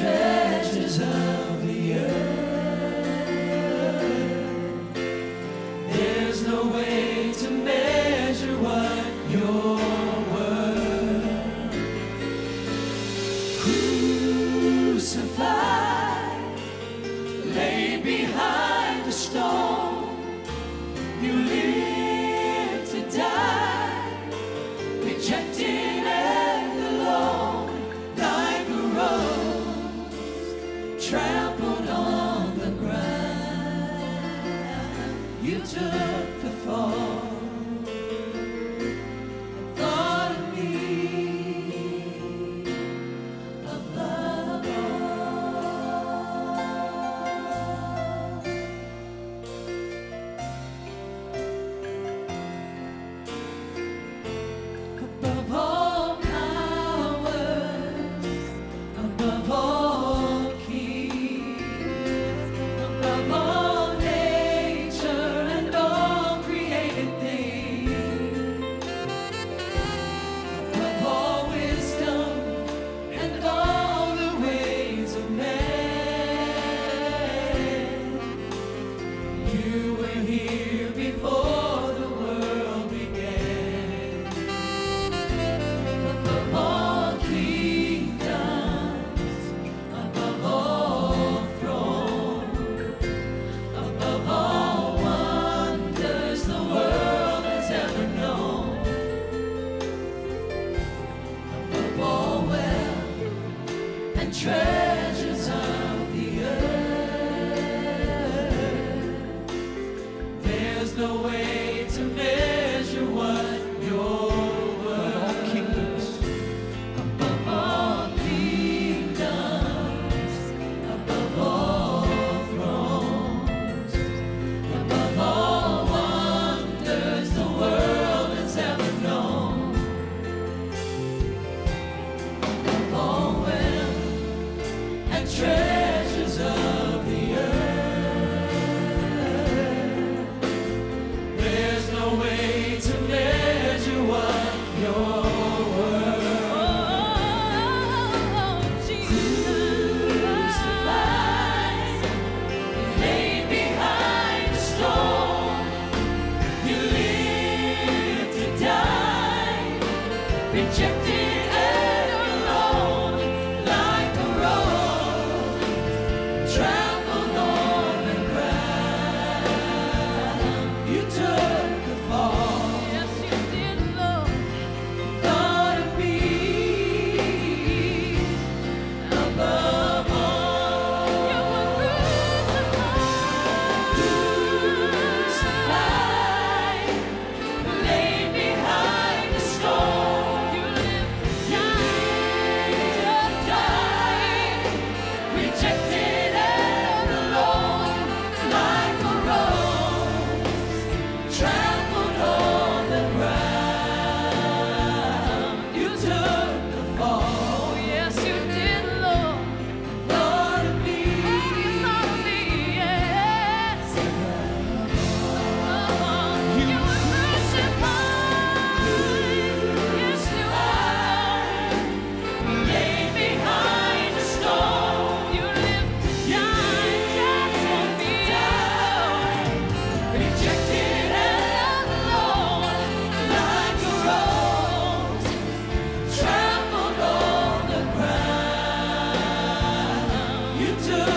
treasures of the earth. There's no way to measure what you're worth. Crucified, laid behind a stone, you live to die, rejected and alone, like a rose trampled on the ground. You took the fall and thought of me above all powers, above all kings, above all nature and all created things, above all wisdom and all the ways of man. You were here before the world began. Above all kingdoms, above all thrones, above all wonders the world has ever known, above all wealth and treasures of the earth. There's no way to measure what you're worth. Above all kingdoms, above all thrones, above all wonders the world has ever known, above all wealth and treasures of the earth. There's no way to measure what you're worth. Crucified, laid behind a stone, you live to die, rejected and alone, like a rose trampled on the ground. You took the fall, Yes, you did, Lord. thought of me above all. You were Crucified, laid behind a stone, You lived you live to die, rejected and alone, like a rose trampled on the ground. You took the fall, Oh, yes, you did, Lord. thought of me You thought of me, yes. You were crucified. Yes, you were. laid behind a stone, You lived to die just for me, Lord. rejected and alone, like a rose trampled on the ground. You took